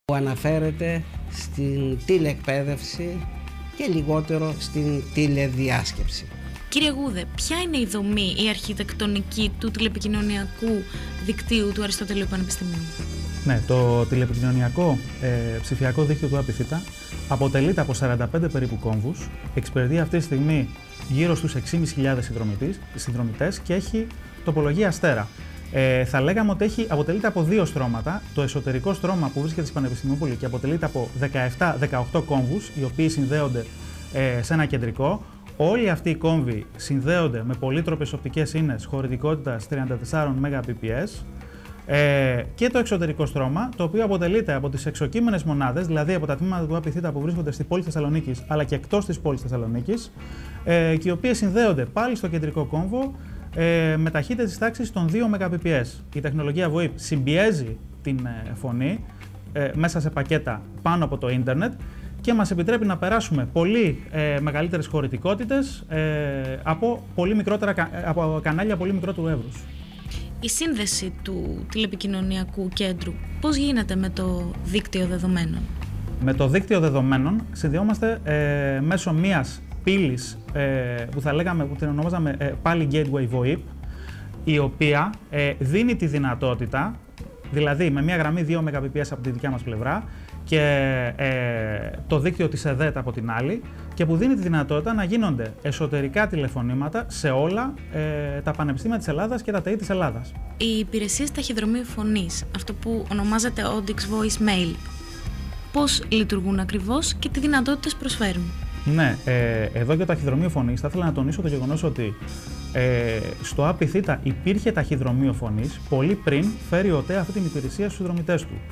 που αναφέρεται στην τηλεεκπαίδευση και λιγότερο στην τηλεδιάσκεψη. Κύριε Γούδε, ποια είναι η δομή, η αρχιτεκτονική του τηλεπικοινωνιακού δικτύου του Αριστοτελείου Πανεπιστημίου? Ναι, το τηλεπικοινωνιακό ψηφιακό δίκτυο του ΑΠΙΘ αποτελείται από 45 περίπου κόμβους, εξυπηρετεί αυτή τη στιγμή γύρω στους 6.500 συνδρομητές και έχει τοπολογία αστέρα. Θα λέγαμε ότι αποτελείται από δύο στρώματα. Το εσωτερικό στρώμα που βρίσκεται στην Πανεπιστημιούπολη και αποτελείται από 17-18 κόμβους, οι οποίοι συνδέονται σε ένα κεντρικό. Όλοι αυτοί οι κόμβοι συνδέονται με πολύτροπες οπτικές ίνες χωρητικότητας 34 Mbps. Και το εξωτερικό στρώμα, το οποίο αποτελείται από τις εξοκείμενες μονάδες, δηλαδή από τα τμήματα του ΑΠΙΘ που βρίσκονται στη πόλη Θεσσαλονίκης αλλά και εκτός της πόλης Θεσσαλονίκης, και οι οποίες συνδέονται πάλι στο κεντρικό κόμβο με ταχύτητες της τάξης των 2 Mbps. Η τεχνολογία VoIP συμπιέζει την φωνή μέσα σε πακέτα πάνω από το ίντερνετ και μας επιτρέπει να περάσουμε πολύ μεγαλύτερες χωρητικότητες από κανάλια πολύ μικρότερου εύρους. Η σύνδεση του τηλεπικοινωνιακού κέντρου πώς γίνεται με το δίκτυο δεδομένων? Με το δίκτυο δεδομένων συνδυόμαστε μέσω μιας πύλης που την ονομάζαμε πάλι Gateway VoIP, η οποία δίνει τη δυνατότητα, δηλαδή με μια γραμμή 2 Mbps από τη δικιά μας πλευρά και το δίκτυο της ΕΔΕΤ από την άλλη, και που δίνει τη δυνατότητα να γίνονται εσωτερικά τηλεφωνήματα σε όλα τα πανεπιστήμια της Ελλάδας και τα ΤΕΙ της Ελλάδας. Οι υπηρεσίες ταχυδρομείου φωνής, αυτό που ονομάζεται Audix Voice Mail, πώς λειτουργούν ακριβώς και τι δυνατότητες προσφέρουν? Ναι, εδώ για το ταχυδρομείο φωνής θα ήθελα να τονίσω το γεγονός ότι στο ΑΠΙΘ υπήρχε ταχυδρομείο φωνής πολύ πριν φέρει ο ΤΕ αυτή την υπηρεσία στους συνδρομητές του.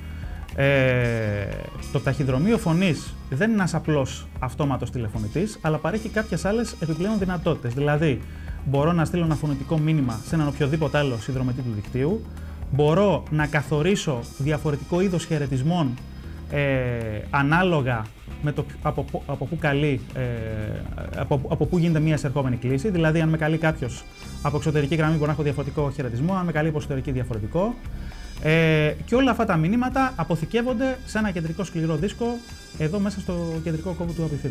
Το ταχυδρομείο φωνής δεν είναι ένας απλός αυτόματος τηλεφωνητής, αλλά παρέχει κάποιες άλλες επιπλέον δυνατότητες. Δηλαδή, μπορώ να στείλω ένα φωνητικό μήνυμα σε έναν οποιοδήποτε άλλο συνδρομητή του δικτύου, μπορώ να καθορίσω διαφορετικό είδος χαιρετισμών ανάλογα με το από πού καλεί, από πού γίνεται μια εισερχόμενη κλήση. Δηλαδή, αν με καλεί κάποιος από εξωτερική γραμμή, μπορεί να έχω διαφορετικό χαιρετισμό, αν με καλεί από εσωτερική, διαφορετικό. Και όλα αυτά τα μηνύματα αποθηκεύονται σε ένα κεντρικό σκληρό δίσκο εδώ μέσα στο κεντρικό κόμβο του ΑΠΙΘ.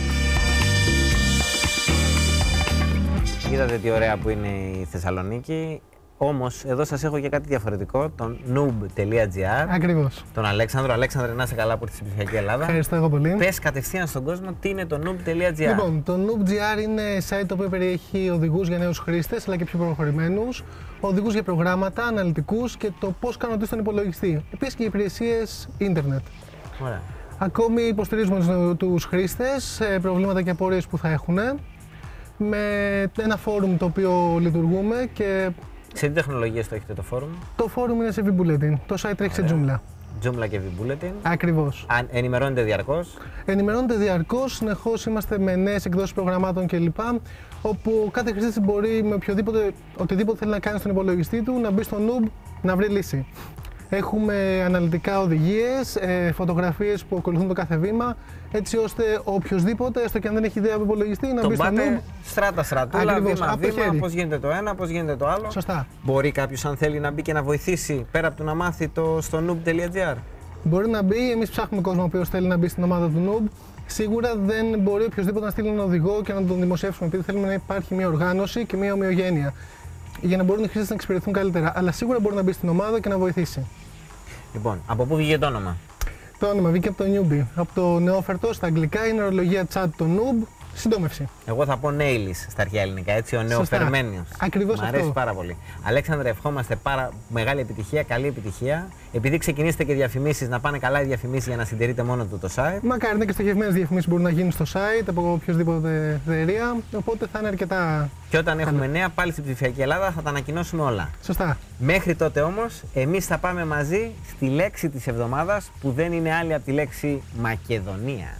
Είδατε τι ωραία που είναι η Θεσσαλονίκη. Όμως, εδώ σας έχω και κάτι διαφορετικό, τον noob.gr. Ακριβώς. Τον Αλέξανδρο. Αλέξανδρε, να είσαι καλά που ήρθες στην ψηφιακή Ελλάδα. Ευχαριστώ εγώ πολύ. Πες κατευθείαν στον κόσμο τι είναι το noob.gr. Λοιπόν, το noob.gr είναι site το οποίο περιέχει οδηγούς για νέους χρήστες αλλά και πιο προχωρημένους, οδηγούς για προγράμματα, αναλυτικούς και το πώς κάνουν στον υπολογιστή. Επίσης και υπηρεσίες ίντερνετ. Ωραία. Ακόμη υποστηρίζουμε τους χρήστες προβλήματα και απορίες που θα έχουν με ένα φόρουμ το οποίο λειτουργούμε και. Σε τι τεχνολογίες το έχετε το φόρουμ? Το φόρουμ είναι σε V-Bulletin. Το site τρέχει σε Joomla. Joomla και V-Bulletin. Ακριβώς. Ενημερώνετε διαρκώς? Ενημερώνετε διαρκώς. Συνεχώς είμαστε με νέες εκδόσεις προγραμμάτων κλπ. Όπου κάθε χρήστης μπορεί με οτιδήποτε θέλει να κάνει στον υπολογιστή του να μπει στο Noob να βρει λύση. Έχουμε αναλυτικά οδηγίες, φωτογραφίες που ακολουθούν το κάθε βήμα, έτσι ώστε οποιοδήποτε, έστω και αν δεν έχει ιδέα από υπολογιστή, να μπει στο Noob. Στράτα-στρατούλα, βήμα-βήμα, πώς γίνεται το ένα, πώς γίνεται το άλλο. Σωστά. Μπορεί κάποιος, αν θέλει, να μπει και να βοηθήσει πέρα από το να μάθει στο noob.gr. Μπορεί να μπει, εμείς ψάχνουμε κόσμο ο οποίος θέλει να μπει στην ομάδα του Noob. Σίγουρα δεν μπορεί οποιοδήποτε να στείλει έναν οδηγό και να τον δημοσιεύσουμε, επειδή θέλουμε να υπάρχει μια οργάνωση και μια ομοιογένεια, για να μπορούν οι χρήστες να εξυπηρετούν καλύτερα. Αλλά σίγουρα μπορεί να μπει στην ομάδα και να βοηθήσει. Λοιπόν, από πού βγήκε το όνομα? Το όνομα βγήκε από το Newbie. Από το νεόφερτο στα αγγλικά είναι ορολογία chat το Noob, συντόμευση. Εγώ θα πω Νέιλις στα αρχαία ελληνικά, έτσι, ο νεοφερμένιος. Ακριβώς αυτό. Μ' αρέσει πάρα πολύ. Αλέξανδρε, ευχόμαστε μεγάλη επιτυχία, καλή επιτυχία. Επειδή ξεκινήσετε και διαφημίσεις, να πάνε καλά οι διαφημίσεις για να συντηρείτε μόνο του το site. Μακάρι είναι και στοχευμένες διαφημίσεις μπορούν να γίνουν στο site από οποιοδήποτε εταιρεία, οπότε θα είναι αρκετά. Και όταν έχουμε νέα πάλι στην ψηφιακή Ελλάδα θα τα ανακοινώσουμε όλα. Σωστά. Μέχρι τότε όμως, εμείς θα πάμε μαζί στη λέξη της εβδομάδας που δεν είναι άλλη από τη λέξη Μακεδονία.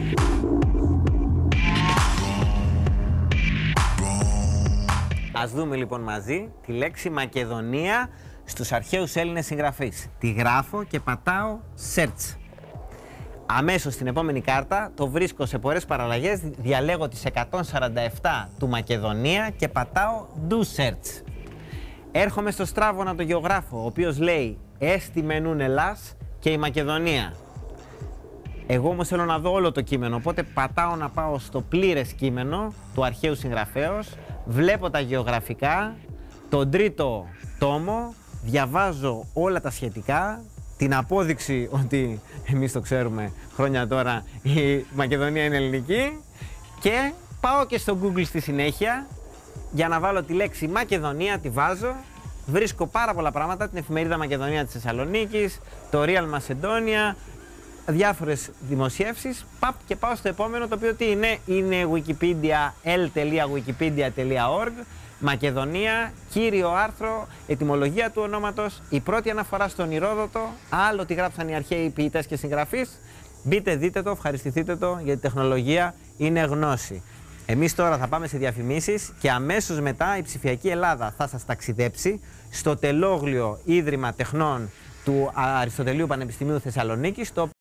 Ας δούμε λοιπόν μαζί τη λέξη Μακεδονία στους αρχαίους Έλληνες συγγραφείς. Τη γράφω και πατάω search. Αμέσως στην επόμενη κάρτα το βρίσκω σε πολλές παραλλαγές, διαλέγω τις 147 του Μακεδονία και πατάω do search. Έρχομαι στο Στράβωνα το γεωγράφο, ο οποίος λέει «Έστι μενούν Ελλάς και η Μακεδονία». Εγώ όμως θέλω να δω όλο το κείμενο, οπότε πατάω να πάω στο πλήρες κείμενο του αρχαίου συγγραφέως, βλέπω τα γεωγραφικά, τον τρίτο τόμο, διαβάζω όλα τα σχετικά, την απόδειξη ότι εμείς το ξέρουμε χρόνια τώρα η Μακεδονία είναι ελληνική και πάω και στο Google στη συνέχεια για να βάλω τη λέξη Μακεδονία, τη βάζω, βρίσκω πάρα πολλά πράγματα, την εφημερίδα Μακεδονία της Θεσσαλονίκης, το Real Macedonia, διάφορες δημοσιεύσεις, και πάω στο επόμενο, το οποίο τι είναι Wikipedia, l.wikipedia.org, Μακεδονία, κύριο άρθρο, ετυμολογία του ονόματος, η πρώτη αναφορά στον Ηρόδοτο, άλλο τι γράψαν οι αρχαίοι ποιητές και συγγραφείς. Μπείτε, δείτε το, ευχαριστηθείτε το, γιατί η τεχνολογία είναι γνώση. Εμείς τώρα θα πάμε σε διαφημίσεις και αμέσως μετά η ψηφιακή Ελλάδα θα σας ταξιδέψει στο τελόγλιο Ίδρυμα Τεχνών του Αριστοτελείου Πανεπιστημίου Θεσσαλονίκης,